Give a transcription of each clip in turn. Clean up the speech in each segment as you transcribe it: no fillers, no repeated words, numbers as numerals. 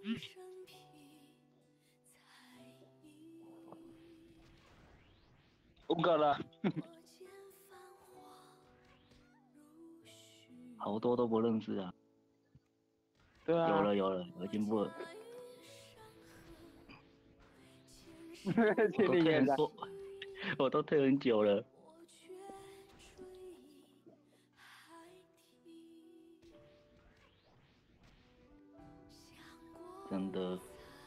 5个了，好多都不认识啊。 对啊， 有进步了。我确都定也在。 我都退很久了。真的。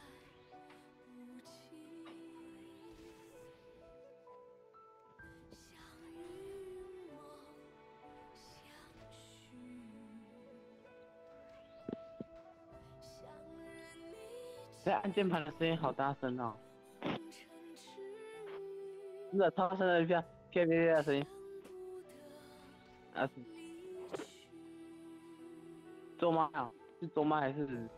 这按键盘的声音好大声哦！真的超声的啪啪啪啪的声音。啊，是周妈啊？是周妈还是？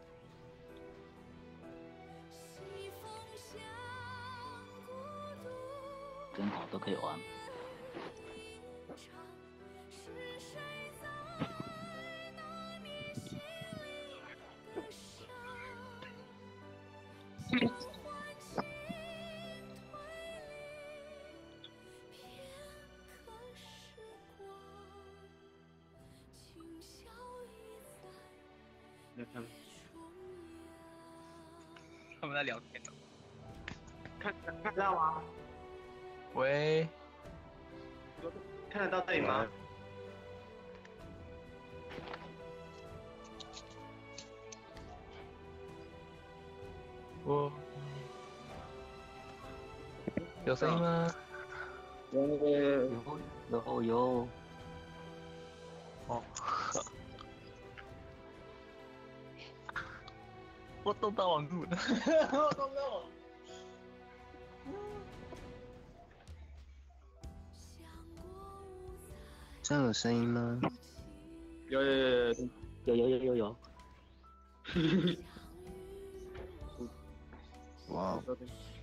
真好，都可以玩。 他们在聊天呢。 看得到吗？ 喂， 看得到这里吗？ 我有声音吗？ 有。 哦，我动到网路了，我动到网。 这样有声音吗？ 有。 哇哦！